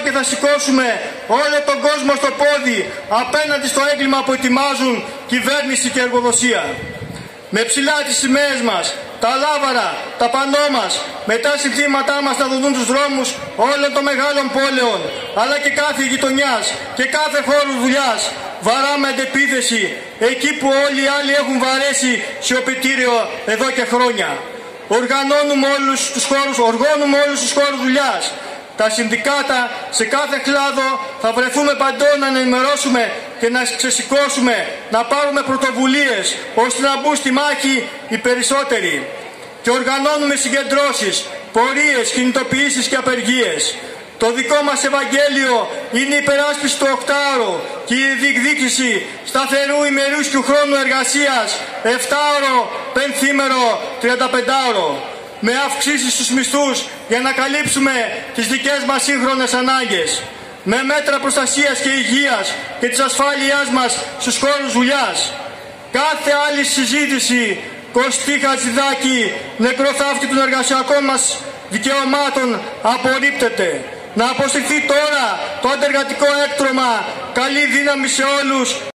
και θα σηκώσουμε όλο τον κόσμο στο πόδι απέναντι στο έγκλημα που ετοιμάζουν κυβέρνηση και εργοδοσία. Με ψηλά τις σημαίες μας, τα λάβαρα, τα πανό μας, με τα συνθήματά μας θα δουν τους δρόμους όλων των μεγάλων πόλεων, αλλά και κάθε γειτονιάς και κάθε χώρου δουλειάς. Βαράμε αντεπίθεση εκεί που όλοι οι άλλοι έχουν βαρέσει σιωπητήριο εδώ και χρόνια. Οργώνουμε όλους τους χώρους δουλειάς. Τα συνδικάτα σε κάθε κλάδο θα βρεθούμε παντού να ενημερώσουμε και να ξεσηκώσουμε, να πάρουμε πρωτοβουλίες ώστε να μπουν στη μάχη οι περισσότεροι. Και οργανώνουμε συγκεντρώσεις, πορείες, κινητοποιήσεις και απεργίες. Το δικό μας Ευαγγέλιο είναι η υπεράσπιση του 8ωρου και η διεκδίκηση σταθερού ημερήσιου χρόνου εργασίας 7ωρο, 5ήμερο, 35ωρο. Με αυξήσεις στους μισθούς για να καλύψουμε τις δικές μας σύγχρονες ανάγκες. Με μέτρα προστασίας και υγείας και της ασφάλειάς μας στους χώρους δουλειάς. Κάθε άλλη συζήτηση, Κωστή Χατζηδάκη, νεκροθάφτη των εργασιακών μας δικαιωμάτων, απορρίπτεται. Να αποσυρθεί τώρα το αντεργατικό έκτρωμα. Καλή δύναμη σε όλους.